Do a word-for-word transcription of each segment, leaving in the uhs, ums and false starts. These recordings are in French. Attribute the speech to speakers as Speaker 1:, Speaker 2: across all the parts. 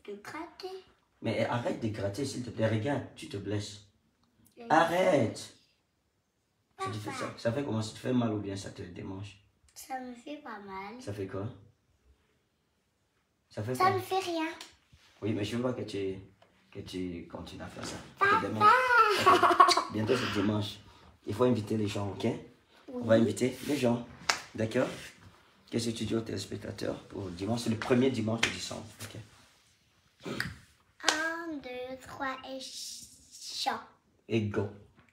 Speaker 1: de gratter.
Speaker 2: Mais arrête de gratter, s'il te plaît. Regarde, tu te blesses. Arrête. Si tu fais ça, ça fait comment? Ça te fait mal ou bien ça te démange?
Speaker 1: Ça me fait pas mal.
Speaker 2: Ça fait quoi? Ça fait
Speaker 1: Ça
Speaker 2: quoi?
Speaker 1: me fait rien.
Speaker 2: Oui, mais je veux pas que tu, que tu continues à faire ça.
Speaker 1: Papa.
Speaker 2: Okay. Bientôt c'est dimanche. Il faut inviter les gens, ok?
Speaker 1: Oui.
Speaker 2: On va inviter les gens. D'accord? Qu'est-ce que tu dis aux téléspectateurs pour dimanche? C'est le premier dimanche de décembre. Ok?
Speaker 1: Un, deux, trois et chant.
Speaker 2: Et go.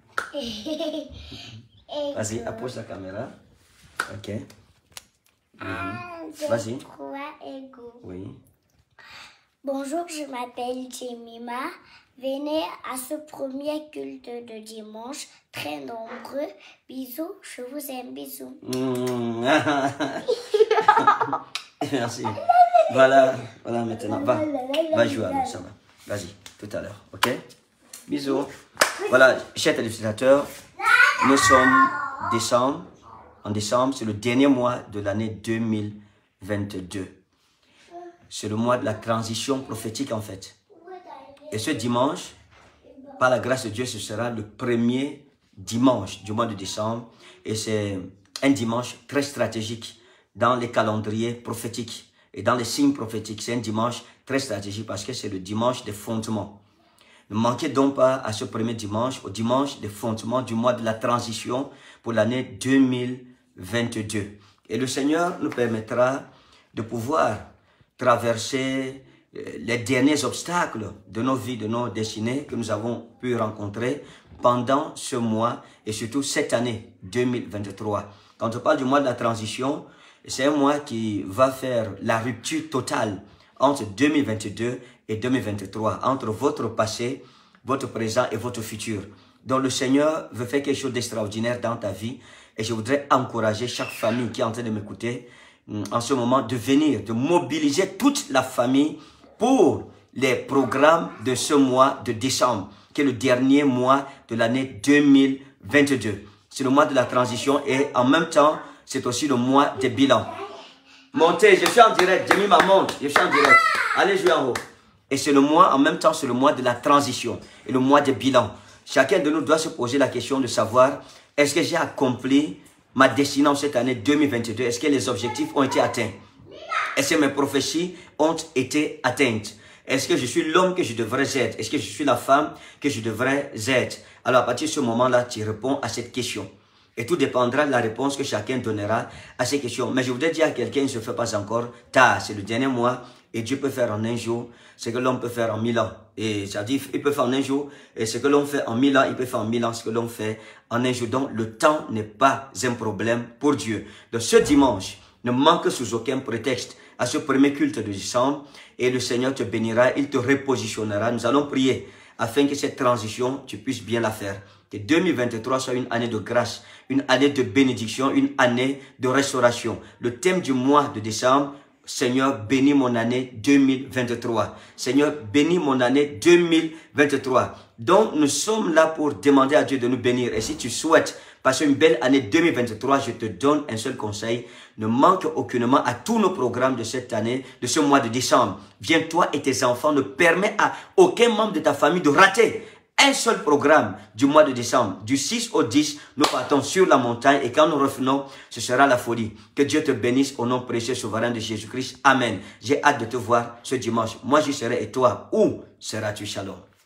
Speaker 2: Vas-y, approche la caméra. Ok.
Speaker 1: Un, deux,
Speaker 2: Vas-y.
Speaker 1: trois et go.
Speaker 2: Oui.
Speaker 1: Bonjour, je m'appelle Jemima. Venez à ce premier culte de dimanche, très nombreux. Bisous, je vous aime, bisous.
Speaker 2: Mmh. Merci. Voilà, voilà maintenant. Va, va jouer avec ça. Vas-y, tout à l'heure, ok? Bisous. Voilà, chers téléspectateurs, nous sommes décembre. En décembre, c'est le dernier mois de l'année deux mille vingt-deux. C'est le mois de la transition prophétique en fait. Et ce dimanche, par la grâce de Dieu, ce sera le premier dimanche du mois de décembre. Et c'est un dimanche très stratégique dans les calendriers prophétiques et dans les signes prophétiques. C'est un dimanche très stratégique parce que c'est le dimanche des fondements. Ne manquez donc pas à ce premier dimanche, au dimanche des fondements du mois de la transition pour l'année deux mille vingt-deux. Et le Seigneur nous permettra de pouvoir traverser les derniers obstacles de nos vies, de nos destinées que nous avons pu rencontrer pendant ce mois et surtout cette année deux mille vingt-trois. Quand on parle du mois de la transition, c'est un mois qui va faire la rupture totale entre deux mille vingt-deux et deux mille vingt-trois, entre votre passé, votre présent et votre futur. Donc le Seigneur veut faire quelque chose d'extraordinaire dans ta vie et je voudrais encourager chaque famille qui est en train de m'écouter en ce moment de venir, de mobiliser toute la famille pour les programmes de ce mois de décembre, qui est le dernier mois de l'année deux mille vingt-deux. C'est le mois de la transition et en même temps, c'est aussi le mois des bilans. Montez, je suis en direct, j'ai mis ma montre, je suis en direct. Allez jouer en haut. Et c'est le mois, en même temps, c'est le mois de la transition et le mois des bilans. Chacun de nous doit se poser la question de savoir, est-ce que j'ai accompli ma destinée en cette année deux mille vingt-deux? Est-ce que les objectifs ont été atteints? Est-ce que mes prophéties ont été atteintes? Est-ce que je suis l'homme que je devrais être? Est-ce que je suis la femme que je devrais être? Alors à partir de ce moment-là, tu réponds à cette question. Et tout dépendra de la réponse que chacun donnera à ces questions. Mais je voudrais dire à quelqu'un, il ne se fait pas encore tard. C'est le dernier mois et Dieu peut faire en un jour ce que l'homme peut faire en mille ans. Et ça dit, il peut faire en un jour et ce que l'on fait en mille ans, il peut faire en mille ans ce que l'on fait en un jour. Donc le temps n'est pas un problème pour Dieu. Donc ce dimanche, ne manque sous aucun prétexte à ce premier culte de décembre et le Seigneur te bénira, il te repositionnera. Nous allons prier afin que cette transition, tu puisses bien la faire. Que deux mille vingt-trois soit une année de grâce, une année de bénédiction, une année de restauration. Le thème du mois de décembre, Seigneur, bénis mon année deux mille vingt-trois. Seigneur, bénis mon année deux mille vingt-trois. Donc, nous sommes là pour demander à Dieu de nous bénir. Et si tu souhaites passer une belle année deux mille vingt-trois, je te donne un seul conseil. Ne manque aucunement à tous nos programmes de cette année, de ce mois de décembre. Viens, toi et tes enfants, ne permets à aucun membre de ta famille de rater un seul programme du mois de décembre. Du six au dix, nous partons sur la montagne et quand nous revenons, ce sera la folie. Que Dieu te bénisse au nom précieux souverain de Jésus-Christ. Amen. J'ai hâte de te voir ce dimanche. Moi, j'y serai et toi, où seras-tu? Shalom.